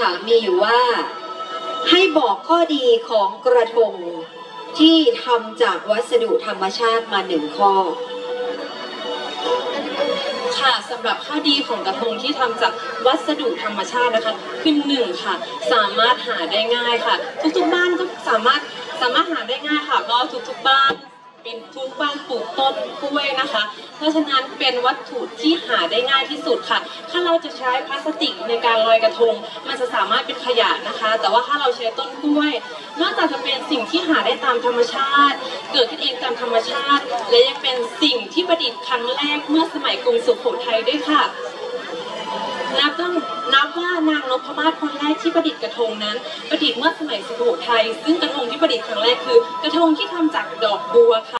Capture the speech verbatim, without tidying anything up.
ามมีอยู่ว่าให้บอกข้อดีของกระทงที่ทำจากวัสดุธรรมชาติมาหนึ่งข้อค่ะสำหรับข้อดีของกระทงที่ทำจากวัสดุธรรมชาตินะคะคือหนึ่งค่ะสามารถหาได้ง่ายค่ะทุกๆบ้านก็สามารถสามารถหาได้ง่ายค่ะเพราะทุกๆบ้านเป็นทุกบ้านปลูกต้นกล้วยนะคะเพราะฉะนั้นเป็นวัตถุที่หาได้ง่ายที่สุดค่ะถ้าเราจะใช้พลาสติกในการลอยกระทงมันจะสามารถเป็นขยะนะคะแต่ว่าถ้าเราใช้ต้นกล้วยนอกจากจะเป็นสิ่งที่หาได้ตามธรรมชาติเกิดขึ้นเองตามธรรมชาติและยังเป็นสิ่งที่ประดิษฐ์ครั้งแรกเมื่อสมัยกรุงสุโขทัยด้วยค่ะนับต้องนับว่านางนพมาศคนแรกที่ประดิษฐ์กระทงนั้นประดิษฐ์เมื่อสมัยสุโขทัยซึ่งกระทงที่ประดิษฐ์ครั้งแรกคือกระทงที่ทำจากดอกบัวค่ะ